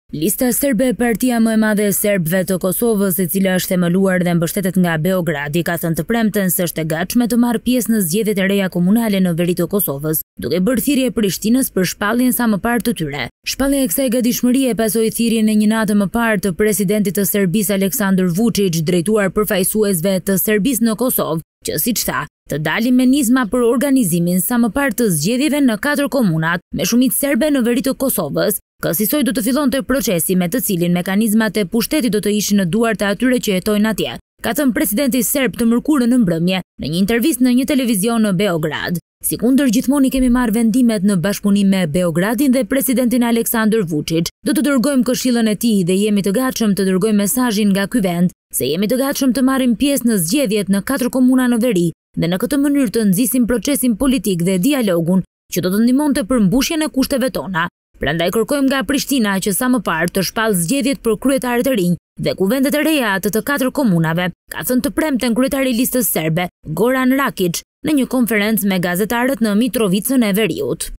Lista serbe e partia më e madhe e serbëve të Kosovës, e cila është themeluar dhe mbështetet nga Beogradi, ka thënë të premten se është e gatshme të marrë pjesë në zgjedhjet e reja komunale në veri të Kosovës, duke bërë thirrje Prishtinës për shpalljen sa më parë të tyre. Shpallja e kësaj gatishmërie pasoi thirrjen e një natë më parë të presidentit të Serbisë Aleksandar Vučić, drejtuar përfaqësuesve të Serbisë në Kosovë, që siç tha, të dalin me nisma për organizimin sa më parë të zgjedhjeve në 4 komunat me shumicë serbe në veri të Kosovës. Kësaj do të fillonte procesi me të cilin mekanizmat e pushtetit do të ishin në duart e atyre që jetojnë atje, ka thënë presidenti serb të mërkurën në mbrëmje në një intervistë në një televizion në Beograd. Sikundër gjithmonë i kemi marrë vendimet në bashkëpunim me Beogradin dhe presidentin Aleksandar Vučić. Do të dërgojmë këshillën e tij dhe jemi të gatshëm të dërgojmë mesazhin nga ky vend se jemi të gatshëm të marrim pjesë në zgjedhjet në 4 komuna në veri dhe në këtë mënyrë të nxisim procesin politik dhe dialogun që do të ndihmonte për mbushjen e kushteve tona. Prandaj kërkojmë nga Prishtina që sa më parë të shpallë zgjedhjet për kryetarët e rinj dhe kuvendet e reja të 4 komunave, ka thënë të premten kryetari i listës serbe, Goran Rakić, në një konferencë me gazetarët në Mitrovicën e Veriut.